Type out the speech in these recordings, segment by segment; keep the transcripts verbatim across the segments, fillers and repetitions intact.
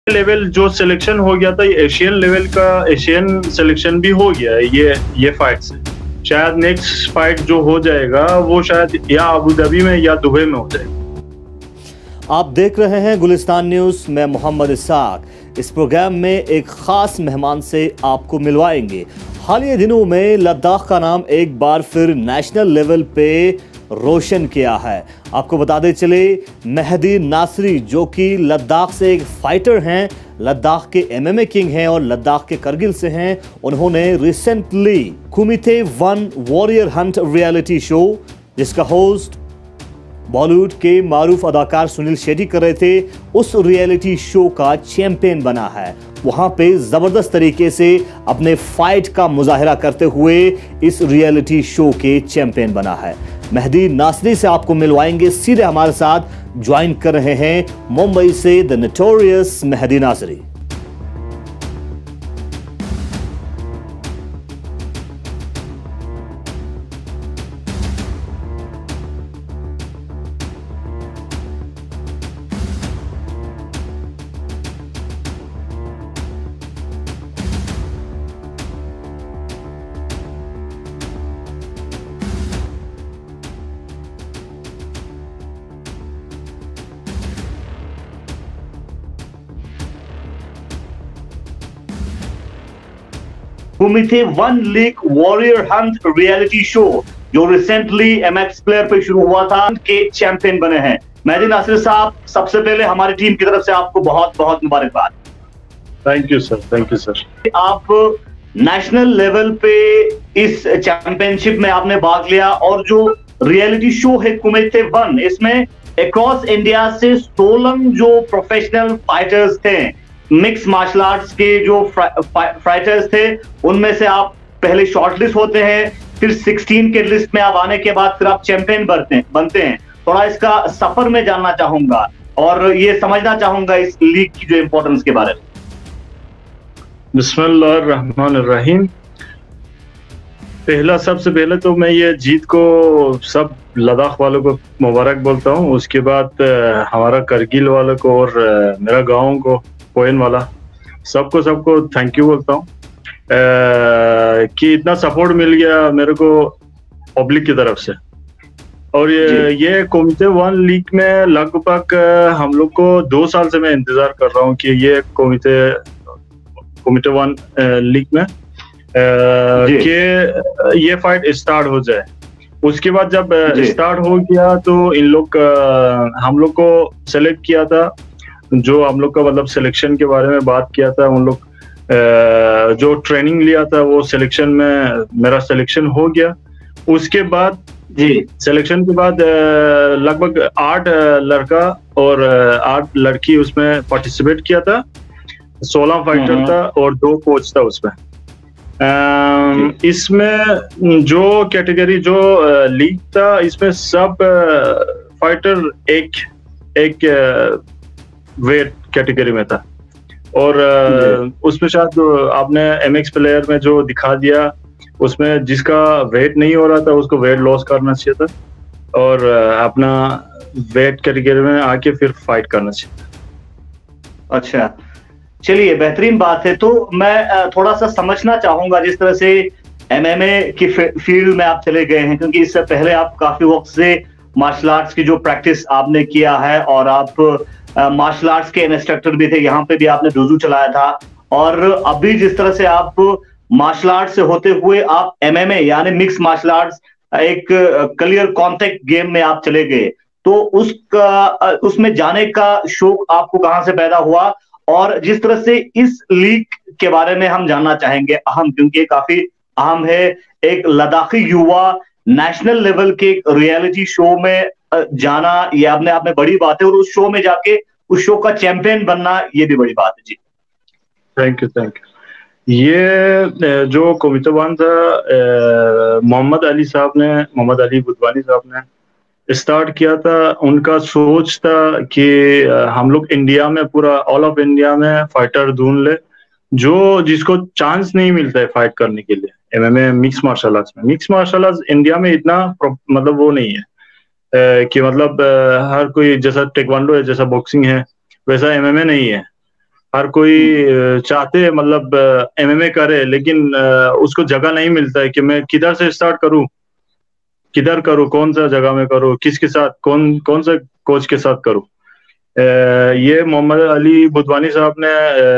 Level जो selection हो गया था, ये एशियन लेवल का एशियन सिलेक्शन भी हो गया है ये ये फाइट से। शायद नेक्स्ट फाइट जो हो जाएगा वो शायद या अबू धाबी में या दुबई में हो जाएगा। आप देख रहे हैं गुलिस्तान न्यूज़, मैं मोहम्मद इसाक। इस प्रोग्राम में एक खास मेहमान से आपको मिलवाएंगे। हालिया दिनों में लद्दाख का नाम एक बार फिर नेशनल लेवल पे रोशन किया है। आपको बताते चले, मेहदी नासरी जो कि लद्दाख से एक फाइटर हैं, लद्दाख के एमएमए किंग हैं और लद्दाख के करगिल से हैं, उन्होंने recently Kumite one warrior hunt reality show, जिसका होस्ट बॉलीवुड के मारूफ अदाकार सुनील शेट्टी कर रहे थे, उस रियलिटी शो का चैंपियन बना है। वहां पे जबरदस्त तरीके से अपने फाइट का मुजाहिरा करते हुए इस रियलिटी शो के चैंपियन बना है। मेहदी नासरी से आपको मिलवाएंगे, सीधे हमारे साथ ज्वाइन कर रहे हैं मुंबई से the notorious Mehdi Nasri. Kumite one league warrior hunt reality show जो रिसेंटली एमएक्स प्लेयर पे शुरू हुआ था के चैंपियन बने हैं। मेहदी नासरी साहब, सबसे पहले हमारी टीम की तरफ से आपको बहुत बहुत मुबारकबाद। Thank you sir, thank you sir. आप नेशनल लेवल पे इस चैंपियनशिप में आपने भाग लिया और जो रियलिटी शो है कुमिते वन, इसमें अक्रॉस इंडिया से सोलह जो प्रोफेशनल फाइटर्स थे, मिक्स मार्शल आर्ट्स के जो फाइटर्स थे, उनमें से आप पहले शॉर्टलिस्ट होते हैं, फिर सोलह के लिस्ट में आप आने के बाद फिर आप चैंपियन बनते बनते हैं। थोड़ा इसका सफर में जानना चाहूंगा और ये समझना चाहूंगा इस लीग की जो इंपॉर्टेंस के बारे में। बिस्मिल्लाहिर्रहमानिर्रहीम। पहला सबसे पहले तो मैं ये जीत को सब लद्दाख वालों को मुबारक बोलता हूँ। उसके बाद हमारा करगिल वालों को और मेरा गाँव को पोइन वाला सबको सबको थैंक यू बोलता हूँ कि इतना सपोर्ट मिल गया मेरे को पब्लिक की तरफ से। और ये ये कुमिते वन लीग में लगभग हम लोग को दो साल से मैं इंतजार कर रहा हूँ कि ये कुमिते कुमिते वन लीग में कि ये फाइट स्टार्ट हो जाए। उसके बाद जब स्टार्ट हो गया तो इन लोग हम लोग को सेलेक्ट किया था, जो हम लोग का मतलब सिलेक्शन के बारे में बात किया था, उन लोग जो ट्रेनिंग लिया था वो सिलेक्शन में मेरा सिलेक्शन हो गया। उसके बाद जी सिलेक्शन के बाद लगभग आठ लड़का और आठ लड़की उसमें पार्टिसिपेट किया था। सोलह फाइटर था और दो कोच था उसमें। इसमें जो कैटेगरी जो लीग था, इसमें सब फाइटर एक एक वेट कैटेगरी में था। और उसमें शायद आपने एमएक्स प्लेयर में जो दिखा दिया, उसमें जिसका वेट नहीं हो रहा था उसको वेट लॉस करना चाहिए था और अपना वेट कैटेगरी में आके फिर फाइट करना चाहिए। अच्छा, चलिए, बेहतरीन बात है। तो मैं थोड़ा सा समझना चाहूंगा, जिस तरह से एमएमए की फील्ड में आप चले गए हैं, क्योंकि इससे पहले आप काफी वक्त से मार्शल आर्ट्स की जो प्रैक्टिस आपने किया है और आप मार्शल आर्ट्स के इंस्ट्रक्टर भी थे, यहाँ पे भी आपने डोजू चलाया था, और अभी जिस तरह से आप मार्शल आर्ट्स से होते हुए आप एमएमए यानी मिक्स मार्शल आर्ट्स एक क्लियर कॉन्टैक्ट गेम में आप चले गए, तो उसका उसमें जाने का शौक आपको कहां से पैदा हुआ? और जिस तरह से इस लीग के बारे में हम जानना चाहेंगे, अहम, क्योंकि काफी अहम है, एक लद्दाखी युवा नेशनल लेवल के रियलिटी शो में जाना, ये अपने आप में बड़ी बात है, और उस शो में जाके उस शो का चैंपियन बनना, ये भी बड़ी बात है। जी थैंक यू, थैंक यू। ये जो कुमिते वन था, मोहम्मद अली साहब ने मोहम्मद अली बुधवानी साहब ने स्टार्ट किया था। उनका सोच था कि हम लोग इंडिया में, पूरा ऑल ऑफ इंडिया में फाइटर ढूंढ ले जो जिसको चांस नहीं मिलता है फाइट करने के लिए एमएमए मिक्स मार्शल आर्ट्स में। मिक्स मार्शल आर्ट्स इंडिया में इतना मतलब वो नहीं है ए, कि मतलब हर कोई, जैसा टेक्वांडो है, जैसा बॉक्सिंग है, वैसा एमएमए नहीं है। हर कोई चाहते मतलब एमएमए करे, लेकिन उसको जगह नहीं मिलता है कि मैं किधर से स्टार्ट करूं, किधर करूं, कौन सा जगह में करूं, किसके साथ, कौन कौन से कोच के साथ करूं। ये मोहम्मद अली बुधवानी साहब ने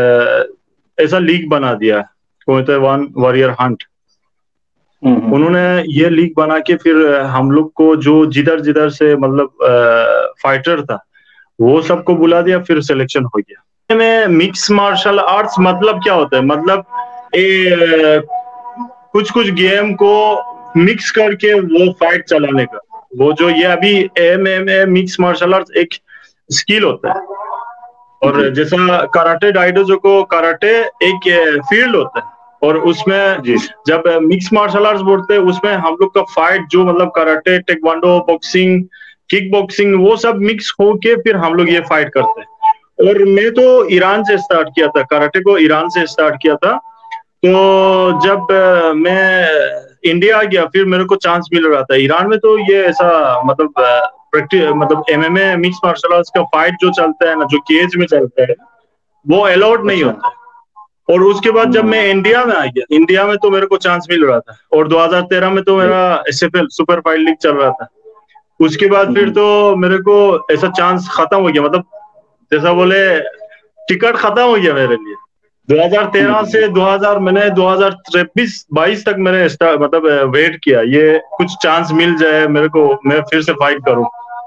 ऐसा लीग बना दिया, कोयते वन वॉरियर हंट। उन्होंने ये लीग बना के फिर हम लोग को जो जिधर जिधर से मतलब फाइटर था वो सबको बुला दिया, फिर सिलेक्शन हो गया। में मिक्स मार्शल आर्ट्स मतलब क्या होता है, मतलब ए, कुछ कुछ गेम को मिक्स करके वो फाइट चलाने का, वो जो ये अभी एमएमए मिक्स मार्शल आर्ट्स एक स्किल होता है। और जैसा कराटे डाइडोजो को कराटे एक फील्ड होता है, और उसमें जब मिक्स मार्शल आर्ट्स बोलते हैं उसमें हम लोग का फाइट जो मतलब karate, taekwondo, boxing, kick boxing, वो सब मिक्स होके फिर हम लोग ये फाइट करते हैं। और मैं तो ईरान से स्टार्ट किया था, कराटे को ईरान से स्टार्ट किया था। तो जब मैं इंडिया आ गया फिर मेरे को चांस मिल रहा था। ईरान में तो ये ऐसा मतलब प्रैक्टिस मतलब एमएमए मिक्स मार्शल आर्ट्स का फाइट जो चलता है ना, जो केज में चलता है, वो अलाउड नहीं होता है। और उसके बाद जब मैं इंडिया में आ गया, इंडिया में तो मेरे को चांस मिल रहा था। और दो हज़ार तेरह में तो मेरा एसएफएल सुपर फाइट लीग चल रहा था। उसके बाद फिर तो मेरे को ऐसा चांस खत्म हो गया, मतलब जैसा बोले टिकट खत्म हो गया मेरे लिए। दो हज़ार तेरह से दो हज़ार मैंने दो हज़ार तेईस बाईस तक मैंने मतलब वेट किया, ये कुछ चांस मिल जाए मेरे को, मैं फिर से फाइट करूं।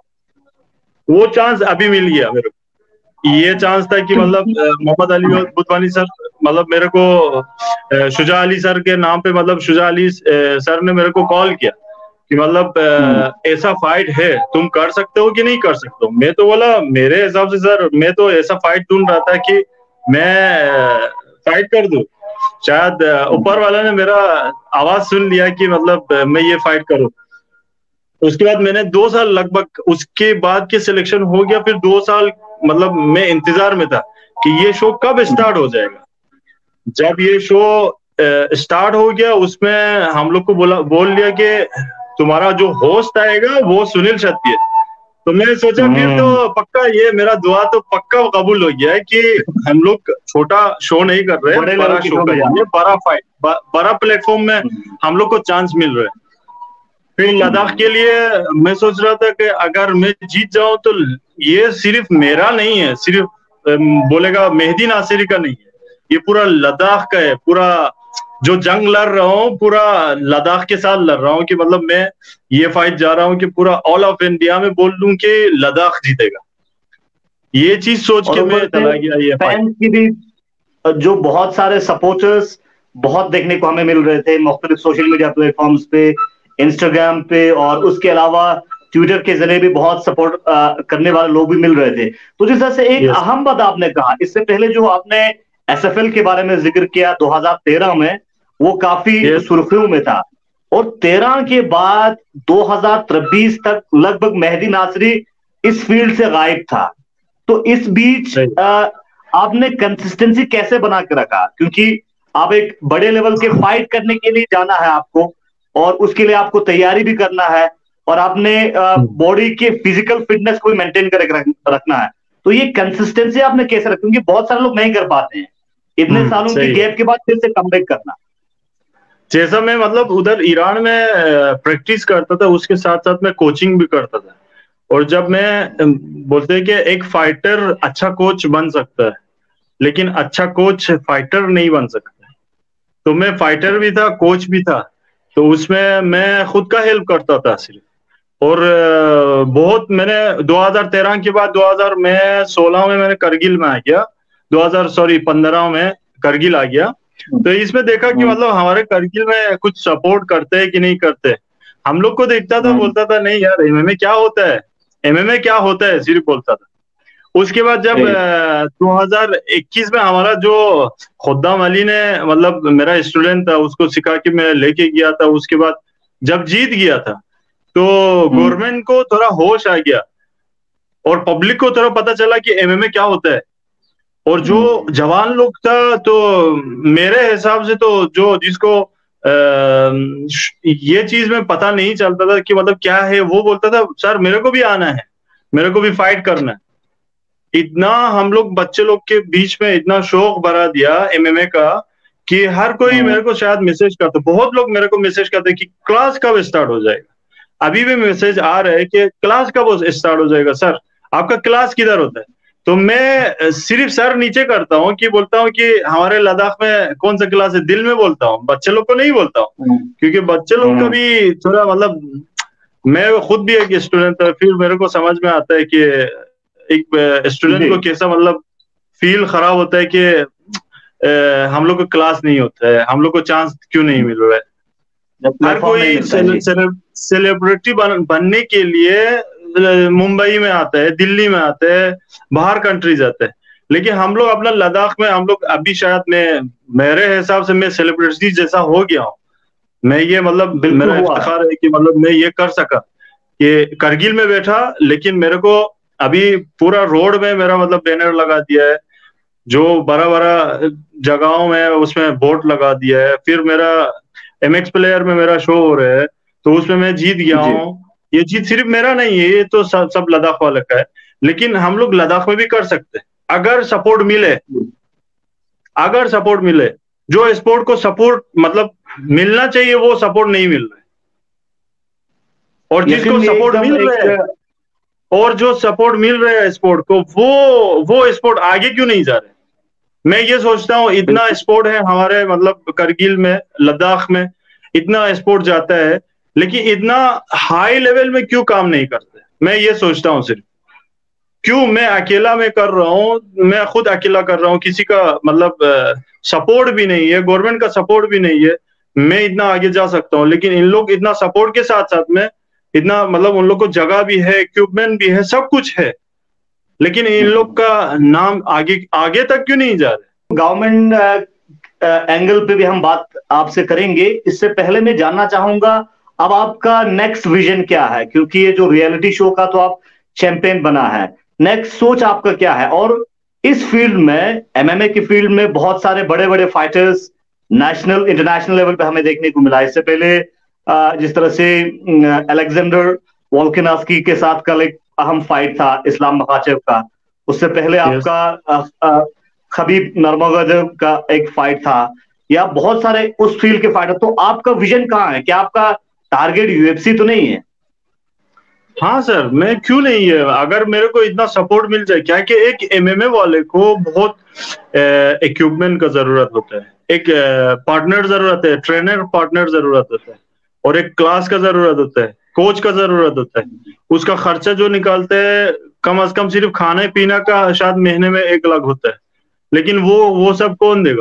वो चांस अभी मिल गया मेरे को। ये चांस था कि मतलब मोहम्मद अली बुधवानी सर मतलब मेरे को शुजा अली सर के नाम पे, मतलब शुजा अली सर ने मेरे को कॉल किया कि मतलब ऐसा फाइट है, तुम कर सकते हो कि नहीं कर सकते हो। मैं तो बोला मेरे हिसाब से सर मैं तो ऐसा फाइट ढूंढ रहा था कि मैं फाइट कर दूं। शायद ऊपर वाला ने मेरा आवाज सुन लिया कि मतलब मैं ये फाइट करूं। उसके बाद मैंने दो साल लगभग उसके बाद के सिलेक्शन हो गया। फिर दो साल मतलब मैं इंतजार में था कि ये शो कब स्टार्ट हो जाएगा। जब ये शो स्टार्ट हो गया उसमें हम लोग को बोला बोल लिया कि तुम्हारा जो होस्ट आएगा वो सुनील शेट्टी है। तो मैं सोचा फिर तो पक्का ये मेरा दुआ तो पक्का कबूल हो गया है कि हम लोग छोटा शो नहीं कर रहे हैं, बड़ा शो कर रहे हैं, बड़ा फाइट, बड़ा प्लेटफॉर्म में हम लोग को चांस मिल रहा है। फिर लद्दाख के लिए मैं सोच रहा था कि अगर मैं जीत जाऊं तो ये सिर्फ मेरा नहीं है, सिर्फ बोलेगा मेहदी नासिरी का नहीं है, ये पूरा लद्दाख का है। पूरा जो जंग लड़ रहा हूँ पूरा लद्दाख के साथ लड़ रहा हूँ कि मतलब मैं ये फाइट जा रहा हूँ कि पूरा ऑल ऑफ इंडिया में बोल दूं कि लद्दाख जीतेगा। ये चीज सोच के मैं चला गया। ये फैंस की भी जो बहुत सारे सपोर्टर्स बहुत देखने को हमें मिल रहे थे मुख्तलिफ सोशल मीडिया प्लेटफॉर्म्स पे, इंस्टाग्राम पे, और उसके अलावा ट्विटर के जरिए भी बहुत सपोर्ट करने वाले लोग भी मिल रहे थे। तो जिस तरह से एक yes. अहम बात आपने कहा, इससे पहले जो आपने एसएफएल के बारे में जिक्र किया दो हज़ार तेरह में, वो काफी yes. सुर्खियों में था। और तेरह के बाद दो हज़ार बीस तक लगभग मेहदी नासिरी इस फील्ड से गायब था। तो इस बीच आ, आपने कंसिस्टेंसी कैसे बना के रखा? क्योंकि आप एक बड़े लेवल के फाइट करने के लिए जाना है आपको, और उसके लिए आपको तैयारी भी करना है, और आपने बॉडी के फिजिकल फिटनेस को भी मेंटेन करके रखना है। तो ये कंसिस्टेंसी आपने कैसे रखी? क्योंकि बहुत सारे लोग नहीं कर पाते हैं इतने सालों के गैप के बाद फिर से कमबैक करना। जैसा मैं मतलब उधर ईरान में प्रैक्टिस करता था, उसके साथ साथ मैं कोचिंग भी करता था। और जब मैं बोलते हैं कि एक फाइटर अच्छा कोच बन सकता है, लेकिन अच्छा कोच फाइटर नहीं बन सकता। तो मैं फाइटर भी था, कोच भी था। तो उसमें मैं खुद का हेल्प करता था सिर्फ। और बहुत मैंने दो हज़ार तेरह के बाद दो हज़ार में सोलह में मैंने करगिल में आ गया, दो हज़ार सॉरी पंद्रह में करगिल आ गया। तो इसमें देखा कि मतलब हमारे करगिल में कुछ सपोर्ट करते हैं कि नहीं करते। हम लोग को देखता था, बोलता था नहीं यार एमएमए क्या होता है, एमएमए क्या होता है, सिर्फ बोलता था। उसके बाद जब दो हज़ार इक्कीस में हमारा जो खुद्दाम अली ने मतलब मेरा स्टूडेंट था, उसको सिखा के मैं लेके गया था। उसके बाद जब जीत गया था तो गवर्नमेंट को थोड़ा होश आ गया और पब्लिक को थोड़ा पता चला कि एमएमए क्या होता है। और जो जवान लोग था, तो मेरे हिसाब से तो जो जिसको आ, ये चीज में पता नहीं चलता था कि मतलब क्या है, वो बोलता था सर मेरे को भी आना है, मेरे को भी फाइट करना है। इतना हम लोग बच्चे लोग के बीच में इतना शौक भरा दिया एमएमए का कि हर कोई मेरे को शायद मैसेज करता, बहुत लोग मेरे को मैसेज करते कि क्लास कब स्टार्ट हो जाएगा। अभी भी मैसेज आ रहा है कि क्लास कब स्टार्ट हो जाएगा सर, आपका क्लास किधर होता है। तो मैं सिर्फ सर नीचे करता हूँ कि बोलता हूँ कि हमारे लद्दाख में कौन सा क्लास है, दिल में बोलता हूँ, बच्चे लोग को नहीं बोलता हूँ, क्योंकि बच्चे लोग का भी थोड़ा मतलब, मैं खुद भी एक स्टूडेंट था, फिर मेरे को समझ में आता है कि एक स्टूडेंट को कैसा मतलब फील खराब होता है कि आ, हम लोग को क्लास नहीं होता है, हम लोग को चांस क्यों नहीं मिल रहा है। हर कोई सेलिब्रिटी बन, बनने के लिए मुंबई में आता है, दिल्ली में आता है, बाहर कंट्री जाता है, लेकिन हम लोग अपना लद्दाख में हम लोग अभी शायद मैं मेरे हिसाब से मैं सेलिब्रिटी जैसा हो गया हूँ। मैं ये मतलब मेरा इफ्तिखार है कि मतलब मैं ये कर सका कि करगिल में बैठा, लेकिन मेरे को अभी पूरा रोड में मेरा मतलब बैनर लगा दिया है, जो बड़ा बड़ा जगहों में उसमें बोर्ड लगा दिया है, फिर मेरा एमएक्स प्लेयर में मेरा शो हो रहा है, तो उसमें मैं जीत गया हूँ। ये जीत सिर्फ मेरा नहीं है, ये तो सब सब लद्दाख वाले का है, लेकिन हम लोग लद्दाख में भी कर सकते हैं अगर सपोर्ट मिले, अगर सपोर्ट मिले। जो स्पोर्ट को सपोर्ट मतलब मिलना चाहिए वो सपोर्ट नहीं मिल रहा है, और जिसको सपोर्ट मिल रहा है और जो सपोर्ट मिल रहा है स्पोर्ट को, वो वो स्पोर्ट आगे क्यों नहीं जा रहे। मैं ये सोचता हूँ इतना स्पोर्ट है हमारे मतलब करगिल में, लद्दाख में इतना स्पोर्ट जाता है, लेकिन इतना हाई लेवल में क्यों काम नहीं करते। मैं ये सोचता हूँ सिर्फ क्यों मैं अकेला में कर रहा हूँ, मैं खुद अकेला कर रहा हूँ, किसी का मतलब सपोर्ट भी नहीं है, गवर्नमेंट का सपोर्ट भी नहीं है, मैं इतना आगे जा सकता हूँ, लेकिन इन लोग इतना सपोर्ट के साथ साथ में इतना मतलब उन लोग को जगह भी है, इक्विपमेंट भी है, सब कुछ है, लेकिन इन लोग का नाम आगे आगे तक क्यों नहीं जा रहे। गवर्नमेंट एंगल पे भी हम बात आपसे करेंगे, इससे पहले मैं जानना चाहूंगा अब आपका नेक्स्ट विजन क्या है, क्योंकि ये जो रियलिटी शो का तो आप चैंपियन बना है, नेक्स्ट सोच आपका क्या है। और इस फील्ड में, एमएमए की फील्ड में बहुत सारे बड़े बड़े फाइटर्स नेशनल इंटरनेशनल लेवल पे हमें देखने को मिला। इससे पहले जिस तरह से अलेक्जेंडर वोल्कानस्की के साथ कल एक अहम फाइट था इस्लाम मखाचेव का, उससे पहले yes. आपका खबीब नर्मगोदोव का एक फाइट था, या बहुत सारे उस फील्ड के फाइटर। तो आपका विजन कहाँ है, क्या आपका टारगेट यूएफसी तो नहीं है? हाँ सर, मैं क्यों नहीं है, अगर मेरे को इतना सपोर्ट मिल जाए, क्या कि एक एमएमए वाले को बहुत इक्विपमेंट का जरूरत होता है, एक पार्टनर जरूरत है, ट्रेनर पार्टनर जरूरत होता है, और एक क्लास का जरूरत होता है, कोच का जरूरत होता है। उसका खर्चा जो निकालते हैं कम अज कम सिर्फ खाने पीना का शायद महीने में एक लाख होता है, लेकिन वो वो सब कौन देगा।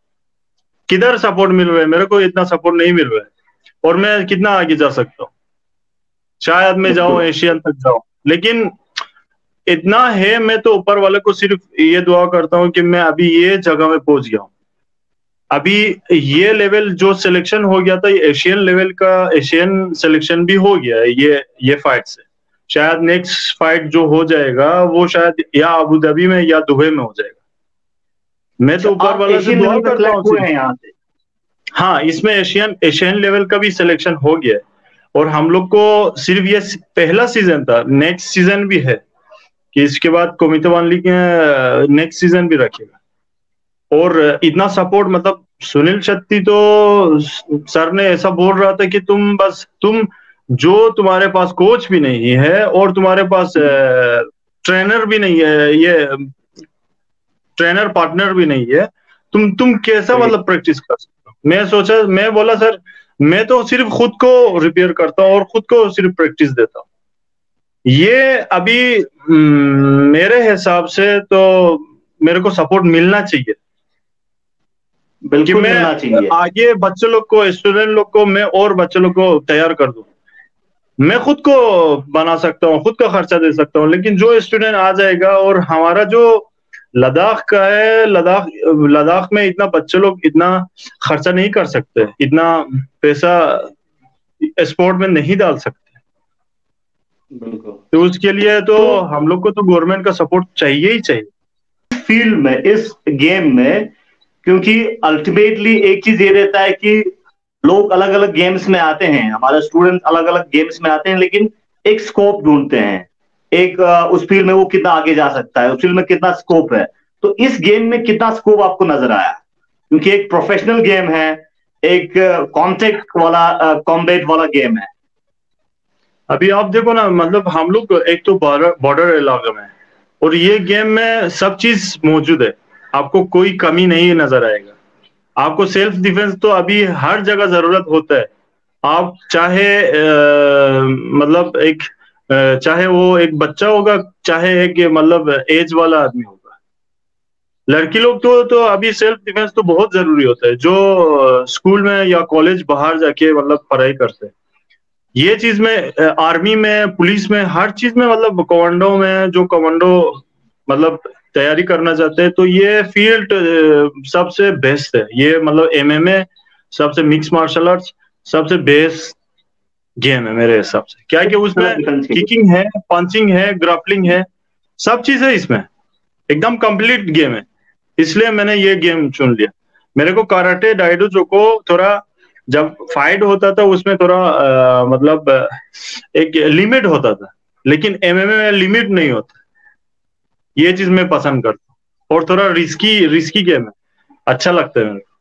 किधर सपोर्ट मिल रहा है, मेरे को इतना सपोर्ट नहीं मिल रहा है, और मैं कितना आगे जा सकता हूँ, शायद मैं जाऊं एशियन तक जाऊं, लेकिन इतना है। मैं तो ऊपर वाले को सिर्फ ये दुआ करता हूं कि मैं अभी ये जगह में पहुंच गया हूं, अभी ये लेवल जो सिलेक्शन हो गया था, ये एशियन लेवल का एशियन सिलेक्शन भी हो गया है ये ये फाइट से। शायद नेक्स्ट फाइट जो हो जाएगा वो शायद या अबू धाबी में या दुबई में हो जाएगा। मैं तो ऊपर वाले से दुआ करता हूँ। हाँ, इसमें एशियन एशियन लेवल का भी सिलेक्शन हो गया है, और हम लोग को सिर्फ ये पहला सीजन था, नेक्स्ट सीजन भी है कि इसके बाद कोमितवान लीग नेक्स्ट सीजन भी रखेगा। और इतना सपोर्ट मतलब सुनील शेट्टी तो सर ने ऐसा बोल रहा था कि तुम बस तुम जो तुम्हारे पास कोच भी नहीं है और तुम्हारे पास ट्रेनर भी नहीं है, ये ट्रेनर पार्टनर भी नहीं है, तुम तुम कैसा मतलब प्रैक्टिस कर सकते हो। मैं सोचा, मैं बोला सर मैं तो सिर्फ खुद को रिपेयर करता हूँ और खुद को सिर्फ प्रैक्टिस देता हूँ। ये अभी मेरे हिसाब से तो मेरे को सपोर्ट मिलना चाहिए, बल्कि मैं आगे बच्चे लोग को, स्टूडेंट लोग को मैं और बच्चे लोग को तैयार कर दूं। मैं खुद को बना सकता हूँ, खुद का खर्चा दे सकता हूँ, लेकिन जो स्टूडेंट आ जाएगा, और हमारा जो लद्दाख का है, लद्दाख लद्दाख में इतना बच्चे लोग इतना खर्चा नहीं कर सकते, इतना पैसा स्पोर्ट में नहीं डाल सकते। बिल्कुल। तो उसके लिए तो, तो हम लोग को तो गवर्नमेंट का सपोर्ट चाहिए ही चाहिए फील्ड में, इस गेम में, क्योंकि अल्टीमेटली एक चीज ये रहता है कि लोग अलग अलग गेम्स में आते हैं, हमारे स्टूडेंट अलग अलग गेम्स में आते हैं, लेकिन एक स्कोप ढूंढते हैं। एक उस फील्ड में वो कितना आगे जा सकता है, उस फील्ड में कितना स्कोप है। तो इस गेम में कितना स्कोप आपको नजर आया, क्योंकि एक प्रोफेशनल गेम है, एक कॉन्टेक्ट वाला कॉम्बैट वाला गेम है। अभी आप देखो ना, मतलब हम लोग एक तो बॉर्डर इलाके में, और ये गेम में सब चीज मौजूद है, आपको कोई कमी नहीं नजर आएगा। आपको सेल्फ डिफेंस तो अभी हर जगह जरूरत होता है। आप चाहे आ, मतलब एक आ, चाहे वो एक बच्चा होगा, चाहे एक मतलब एज वाला आदमी होगा, लड़की लोग तो तो अभी सेल्फ डिफेंस तो बहुत जरूरी होता है, जो स्कूल में या कॉलेज बाहर जाके मतलब पढ़ाई करते हैं। ये चीज में आर्मी में, पुलिस में, हर चीज में, मतलब कमांडो में, जो कमांडो मतलब तैयारी करना चाहते हैं, तो ये फील्ड सबसे बेस्ट है। ये मतलब एमएमए सबसे, मिक्स मार्शल आर्ट्स सबसे बेस्ट गेम है मेरे हिसाब से। क्या है कि उसमें किकिंग है, पंचिंग है, ग्रापलिंग है, सब चीज है इसमें, एकदम कंप्लीट गेम है। इसलिए मैंने ये गेम चुन लिया। मेरे को कराटे डाइडो को थोड़ा, जब फाइट होता था उसमें थोड़ा आ, मतलब एक लिमिट होता था, लेकिन एमएमए में लिमिट नहीं होता। ये चीज मैं पसंद करता हूँ, और थोड़ा रिस्की रिस्की गेम है, अच्छा लगता है मेरे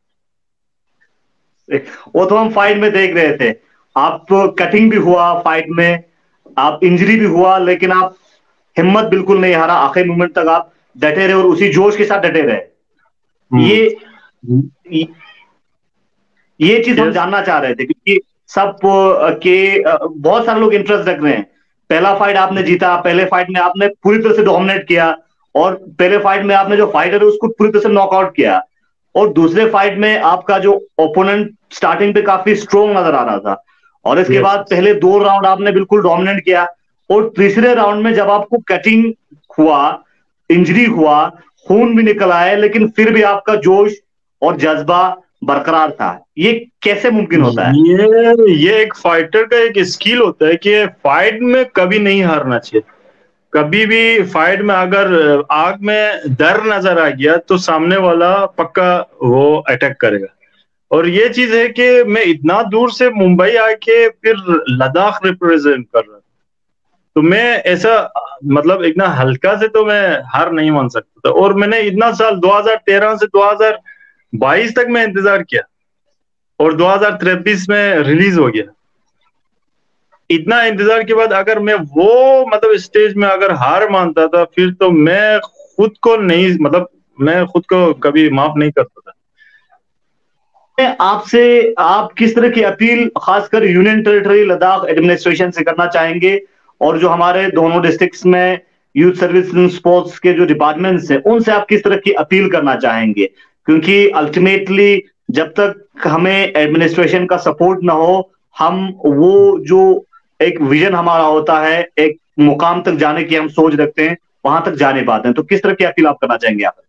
को। वो तो हम फाइट में देख रहे थे, आप कटिंग भी हुआ फाइट में, आप इंजरी भी हुआ, लेकिन आप हिम्मत बिल्कुल नहीं हारा, आखिरी मोमेंट तक आप डटे रहे और उसी जोश के साथ डटे रहे। ये ये चीज हम जानना चाह रहे थे, क्योंकि सब के बहुत सारे लोग इंटरेस्ट रख रहे हैं। पहला फाइट आपने जीता, पहले फाइट में आपने पूरी तरह से डोमिनेट किया, और पहले फाइट में आपने जो फाइटर है उसको पूरी तरह से नॉकआउट किया, और दूसरे फाइट में आपका जो ओपोनेंट स्टार्टिंग पे काफी स्ट्रोंग नजर आ रहा था, और इसके yes. बाद पहले दो राउंड आपने बिल्कुल डोमिनेट किया, और तीसरे राउंड में जब आपको कटिंग हुआ, इंजरी हुआ, खून भी निकल आया, लेकिन फिर भी आपका जोश और जज्बा बरकरार था। ये कैसे मुमकिन होता है? ये ये एक फाइटर का एक स्किल होता है कि फाइट में कभी नहीं हारना चाहिए। कभी भी फाइट में अगर आग में डर नजर आ गया तो सामने वाला पक्का वो अटैक करेगा। और ये चीज है कि मैं इतना दूर से मुंबई आके फिर लद्दाख रिप्रेजेंट कर रहा था, तो मैं ऐसा मतलब इतना हल्का से तो मैं हार नहीं मान सकता था। और मैंने इतना साल दो हज़ार तेरह से दो हज़ार बाईस तक मैं इंतजार किया, और दो हज़ार तेईस में रिलीज हो गया। इतना इंतजार के बाद अगर मैं वो मतलब स्टेज में अगर हार मानता था, फिर तो मैं खुद को नहीं, मतलब मैं खुद को कभी माफ नहीं करता था। आपसे आप किस तरह की अपील खासकर यूनियन टेरिटरी लद्दाख एडमिनिस्ट्रेशन से करना चाहेंगे, और जो हमारे दोनों डिस्ट्रिक्ट्स में यूथ सर्विस एंड स्पोर्ट्स के जो डिपार्टमेंट्स हैं उनसे आप किस तरह की अपील करना चाहेंगे? क्योंकि अल्टीमेटली जब तक हमें एडमिनिस्ट्रेशन का सपोर्ट ना हो, हम वो जो एक विजन हमारा होता है, एक मुकाम तक जाने की हम सोच रखते हैं, वहां तक जा नहीं पाते हैं। तो किस तरह की अपील आप करना चाहेंगे आप?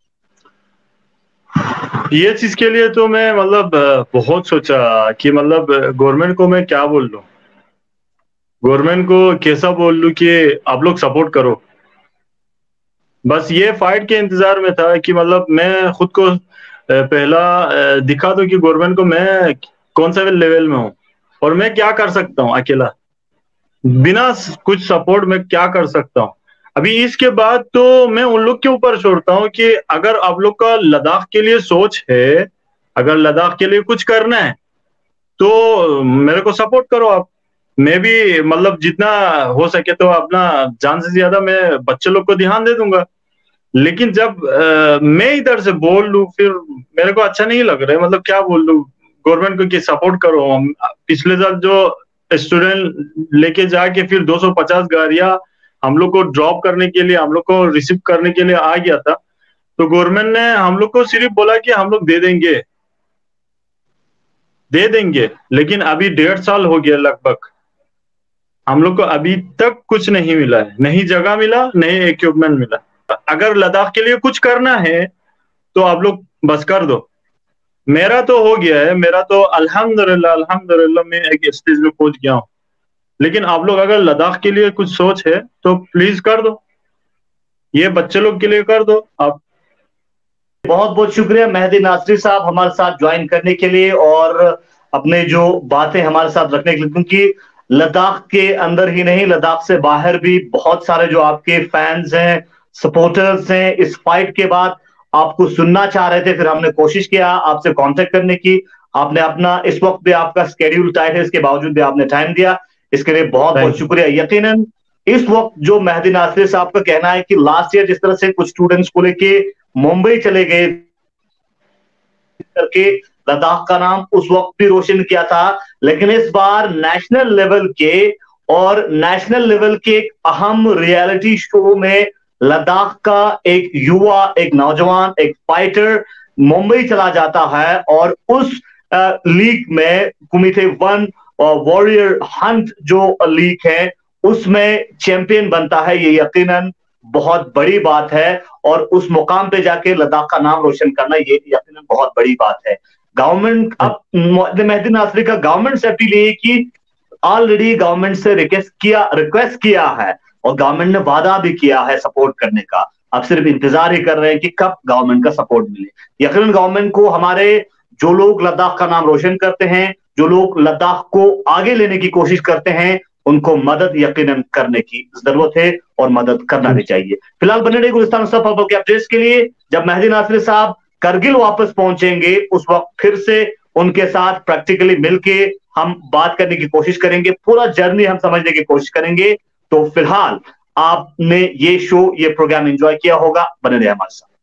ये चीज के लिए तो मैं मतलब बहुत सोचा कि मतलब गवर्नमेंट को मैं क्या बोल लूं, गवर्नमेंट को कैसा बोल लूं कि आप लोग सपोर्ट करो। बस ये फाइट के इंतजार में था कि मतलब मैं खुद को पहला दिखा दूं कि गवर्नमेंट को मैं कौन सा लेवल में हूं, और मैं क्या कर सकता हूं अकेला, बिना कुछ सपोर्ट में क्या कर सकता हूं। अभी इसके बाद तो मैं उन लोग के ऊपर छोड़ता हूं कि अगर आप लोग का लद्दाख के लिए सोच है, अगर लद्दाख के लिए कुछ करना है, तो मेरे को सपोर्ट करो आप। मैं भी मतलब जितना हो सके तो अपना जान से ज्यादा मैं बच्चे लोग को ध्यान दे दूंगा। लेकिन जब आ, मैं इधर से बोल लूं, फिर मेरे को अच्छा नहीं लग रहा है। मतलब क्या बोल लूं गवर्नमेंट को कि सपोर्ट करो। पिछले साल जो स्टूडेंट लेके जाके फिर दो सौ पचास गाड़ियां हम लोग को ड्रॉप करने के लिए, हम लोग को रिसीव करने के लिए आ गया था, तो गवर्नमेंट ने हम लोग को सिर्फ बोला कि हम लोग दे देंगे दे देंगे लेकिन अभी डेढ़ साल हो गया लगभग, हम लोग को अभी तक कुछ नहीं मिला है, नहीं जगह मिला, नहीं इक्विपमेंट मिला। अगर लद्दाख के लिए कुछ करना है तो आप लोग बस कर दो। मेरा तो हो गया है, मेरा तो अल्हम्दुलिल्लाह अल्हम्दुलिल्लाह मैं एक स्टेज में पहुंच गया हूं। लेकिन आप लोग अगर लद्दाख के लिए कुछ सोच है तो प्लीज कर दो, ये बच्चे लोग के लिए कर दो आप। बहुत बहुत शुक्रिया मेहदी नासरी साहब हमारे साथ ज्वाइन करने के लिए और अपने जो बातें हमारे साथ रखने के लिए, क्योंकि लद्दाख के अंदर ही नहीं, लद्दाख से बाहर भी बहुत सारे जो आपके फैंस हैं, सपोर्टर्स हैं, इस फाइट के बाद आपको सुनना चाह रहे थे। फिर हमने कोशिश किया आपसे कांटेक्ट करने की, आपने अपना, इस वक्त भी आपका स्केड्यूल टाइट है, इसके बावजूद भी आपने टाइम दिया, इसके लिए बहुत बहुत शुक्रिया। यकीनन इस वक्त जो मेहदी नासरी साहब का कहना है कि लास्ट ईयर जिस तरह से कुछ स्टूडेंट्स को लेके मुंबई चले गए करके लद्दाख का नाम उस वक्त भी रोशन किया था, लेकिन इस बार नेशनल लेवल के और नेशनल लेवल के एक अहम रियलिटी शो में लद्दाख का एक युवा, एक नौजवान, एक फाइटर मुंबई चला जाता है और उस लीग में कुमिते वन और वॉरियर हंट जो लीग है उसमें चैंपियन बनता है। ये यकीनन बहुत बड़ी बात है और उस मुकाम पे जाके लद्दाख का नाम रोशन करना ये यकीनन बहुत बड़ी बात है। गवर्नमेंट, अब मेहदी नासरी का गवर्नमेंट से अपील है कि ऑलरेडी गवर्नमेंट से रिक्वेस्ट किया रिक्वेस्ट किया है और गवर्नमेंट ने वादा भी किया है सपोर्ट करने का। अब सिर्फ इंतजार ही कर रहे हैं कि कब गवर्नमेंट का सपोर्ट मिले। यकीनन गवर्नमेंट को हमारे जो लोग लद्दाख का नाम रोशन करते हैं, जो लोग लद्दाख को आगे लेने की कोशिश करते हैं, उनको मदद यकीनन करने की जरूरत है और मदद करना भी चाहिए। फिलहाल बने रहिए गुलिस्तान न्यूज़ के अपडेट्स के लिए। जब मेहदी नासरी साहब करगिल वापस पहुंचेंगे उस वक्त फिर से उनके साथ प्रैक्टिकली मिलके हम बात करने की कोशिश करेंगे, पूरा जर्नी हम समझने की कोशिश करेंगे। तो फिलहाल आपने ये शो, ये प्रोग्राम एंजॉय किया होगा, बने रहिए हमारे साथ।